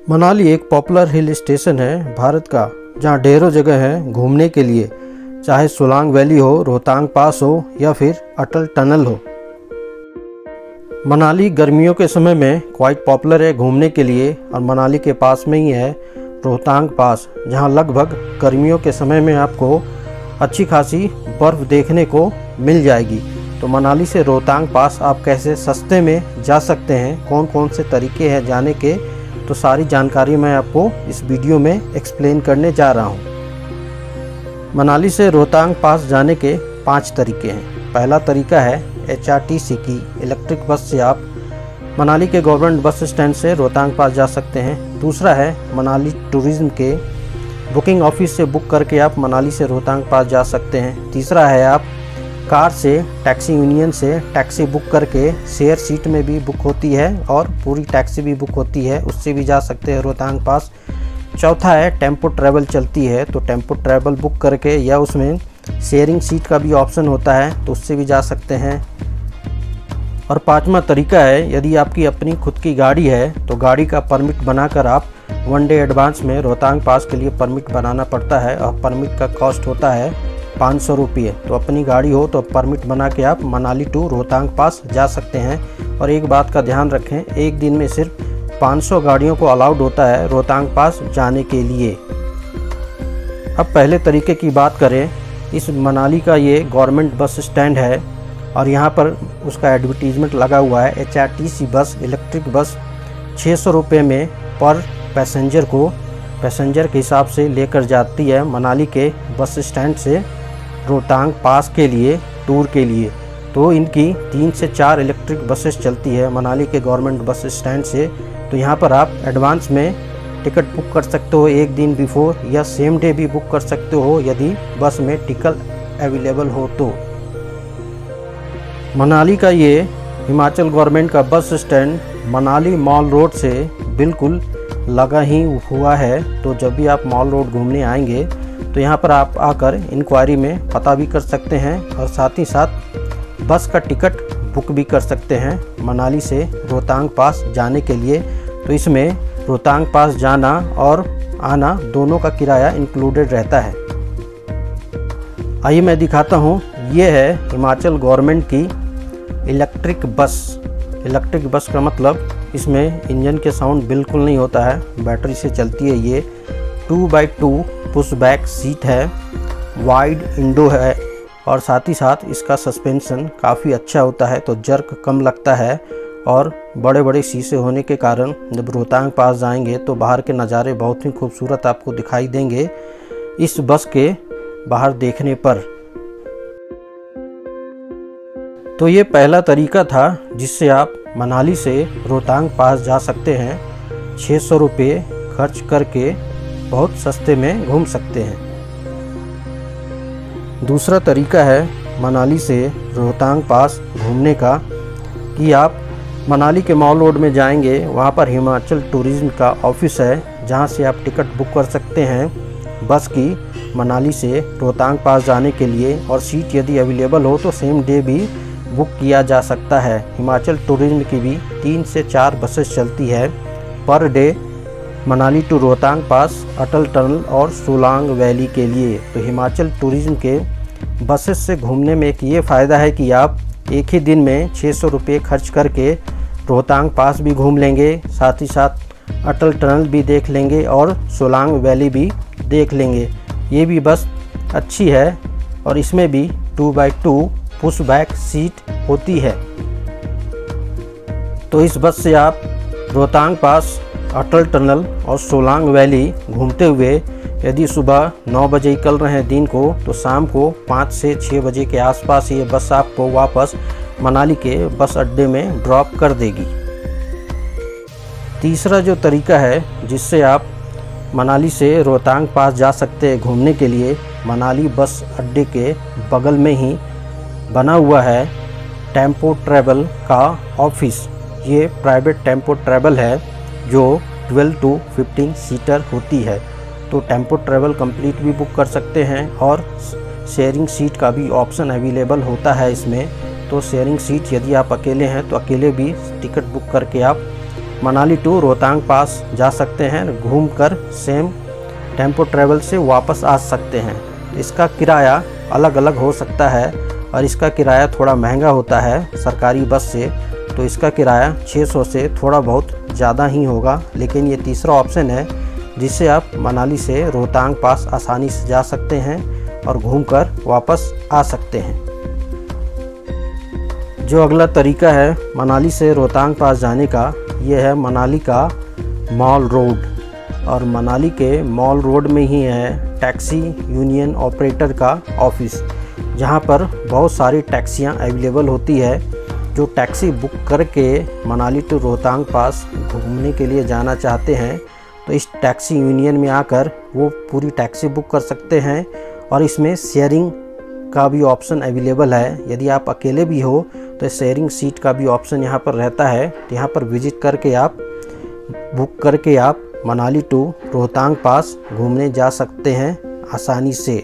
मनाली एक popular hill station है भारत का, जहाँ ढेरों जगह है घूमने के लिए, चाहे सोलांग वैली हो, रोहतांग पास हो या फिर अटल टनल हो। मनाली गर्मियों के समय में क्वाइट पॉपुलर है घूमने के लिए, और मनाली के पास में ही है रोहतांग पास, जहाँ लगभग गर्मियों के समय में आपको अच्छी खासी बर्फ़ देखने को मिल जाएगी। तो मनाली से रोहतांग पास आप कैसे सस्ते में जा सकते हैं, कौन कौन से तरीके हैं जाने के, तो सारी जानकारी मैं आपको इस वीडियो में एक्सप्लेन करने जा रहा हूं। मनाली से रोहतांग पास जाने के 5 तरीके हैं। पहला तरीका है HRTC की इलेक्ट्रिक बस से आप मनाली के गवर्नमेंट बस स्टैंड से रोहतांग पास जा सकते हैं। दूसरा है मनाली टूरिज़्म के बुकिंग ऑफिस से बुक करके आप मनाली से रोहतांग पास जा सकते हैं। तीसरा है आप कार से टैक्सी यूनियन से टैक्सी बुक करके, शेयर सीट में भी बुक होती है और पूरी टैक्सी भी बुक होती है, उससे भी जा सकते हैं रोहतांग पास। चौथा है टेम्पो ट्रैवल चलती है, तो टेम्पो ट्रैवल बुक करके या उसमें शेयरिंग सीट का भी ऑप्शन होता है, तो उससे भी जा सकते हैं। और पांचवा तरीका है, यदि आपकी अपनी खुद की गाड़ी है तो गाड़ी का परमिट बनाकर आप 1 डे एडवांस में रोहतांग पास के लिए परमिट बनाना पड़ता है, और परमिट का कॉस्ट होता है 500 रुपये। तो अपनी गाड़ी हो तो परमिट बना के आप मनाली टू रोहतांग पास जा सकते हैं। और एक बात का ध्यान रखें, एक दिन में सिर्फ 500 गाड़ियों को अलाउड होता है रोहतांग पास जाने के लिए। अब पहले तरीके की बात करें, इस मनाली का ये गवर्नमेंट बस स्टैंड है और यहाँ पर उसका एडवर्टीजमेंट लगा हुआ है। HRTC बस, इलेक्ट्रिक बस 600 रुपये में पर पैसेंजर को, पैसेंजर के हिसाब से लेकर जाती है मनाली के बस स्टैंड से रोहतांग पास के लिए, टूर के लिए। तो इनकी 3 से 4 इलेक्ट्रिक बसेस चलती है मनाली के गवर्नमेंट बस स्टैंड से। तो यहाँ पर आप एडवांस में टिकट बुक कर सकते हो, एक दिन बिफोर, या सेम डे भी बुक कर सकते हो यदि बस में टिकट अवेलेबल हो तो। मनाली का ये हिमाचल गवर्नमेंट का bus stand Manali mall road से बिल्कुल लगा ही हुआ है। तो जब भी आप मॉल रोड घूमने आएंगे तो यहाँ पर आप आकर इंक्वायरी में पता भी कर सकते हैं, और साथ ही साथ बस का टिकट बुक भी कर सकते हैं मनाली से रोहतांग पास जाने के लिए। तो इसमें रोहतांग पास जाना और आना दोनों का किराया इंक्लूडेड रहता है। आइए मैं दिखाता हूँ, ये है हिमाचल गवर्नमेंट की इलेक्ट्रिक बस। इलेक्ट्रिक बस का मतलब इसमें इंजन के साउंड बिल्कुल नहीं होता है, बैटरी से चलती है। ये 2x2 पुश बैक सीट है, वाइड विंडो है, और साथ ही साथ इसका सस्पेंशन काफ़ी अच्छा होता है, तो जर्क कम लगता है। और बड़े बड़े शीशे होने के कारण जब रोहतांग पास जाएंगे तो बाहर के नज़ारे बहुत ही खूबसूरत आपको दिखाई देंगे इस बस के बाहर देखने पर। तो ये पहला तरीका था जिससे आप मनाली से रोहतांग पास जा सकते हैं। 600 रुपये खर्च करके बहुत सस्ते में घूम सकते हैं। दूसरा तरीका है मनाली से रोहतांग पास घूमने का, कि आप मनाली के मॉल रोड में जाएंगे, वहाँ पर हिमाचल टूरिज़्म का ऑफिस है, जहाँ से आप टिकट बुक कर सकते हैं बस की मनाली से रोहतांग पास जाने के लिए। और सीट यदि अवेलेबल हो तो सेम डे भी बुक किया जा सकता है। हिमाचल टूरिज़्म की भी 3 से 4 बसेस चलती है per day Manali to Rohtang pass, Atal tunnel और सोलांग वैली के लिए। तो हिमाचल टूरिज़्म के बसेस से घूमने में एक ये फ़ायदा है कि आप एक ही दिन में 600 रुपये खर्च करके रोहतांग पास भी घूम लेंगे, साथ ही साथ अटल टनल भी देख लेंगे और सोलांग वैली भी देख लेंगे। ये भी बस अच्छी है और इसमें भी 2x2 पुश बैक सीट होती है। तो इस बस से आप रोहतांग पास, अटल टनल और सोलांग वैली घूमते हुए, यदि सुबह 9 बजे निकल रहे हैं दिन को, तो शाम को 5 से 6 बजे के आसपास ये बस आपको वापस मनाली के बस अड्डे में ड्रॉप कर देगी। तीसरा जो तरीका है जिससे आप मनाली से रोहतांग पास जा सकते हैं घूमने के लिए, मनाली बस अड्डे के बगल में ही बना हुआ है टेम्पो ट्रैवल का ऑफिस। ये प्राइवेट टेम्पो ट्रैवल है जो 12 to 15 सीटर होती है। तो टेम्पो ट्रैवल कंप्लीट भी बुक कर सकते हैं, और शेयरिंग सीट का भी ऑप्शन अवेलेबल होता है इसमें। तो शेयरिंग सीट यदि आप अकेले हैं तो अकेले भी टिकट बुक करके आप मनाली टू रोहतांग पास जा सकते हैं, घूमकर सेम टेम्पो ट्रैवल से वापस आ सकते हैं। इसका किराया अलग अलग हो सकता है और इसका किराया थोड़ा महंगा होता है सरकारी बस से, तो इसका किराया 600 से थोड़ा बहुत ज़्यादा ही होगा। लेकिन ये तीसरा ऑप्शन है जिससे आप मनाली से रोहतांग पास आसानी से जा सकते हैं और घूमकर वापस आ सकते हैं। जो अगला तरीका है मनाली से रोहतांग पास जाने का, ये है मनाली का मॉल रोड। और मनाली के मॉल रोड में ही है टैक्सी यूनियन ऑपरेटर का ऑफिस, जहां पर बहुत सारी टैक्सियां अवेलेबल होती है। जो टैक्सी बुक करके मनाली टू रोहतांग पास घूमने के लिए जाना चाहते हैं तो इस टैक्सी यूनियन में आकर वो पूरी टैक्सी बुक कर सकते हैं। और इसमें शेयरिंग का भी ऑप्शन अवेलेबल है। यदि आप अकेले भी हो तो शेयरिंग सीट का भी ऑप्शन यहाँ पर रहता है। तो यहाँ पर विजिट करके आप बुक करके आप मनाली टू रोहतांग पास घूमने जा सकते हैं आसानी से।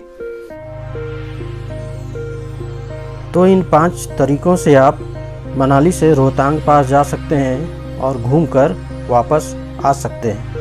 तो इन 5 तरीक़ों से आप मनाली से रोहतांग पास जा सकते हैं और घूमकर वापस आ सकते हैं।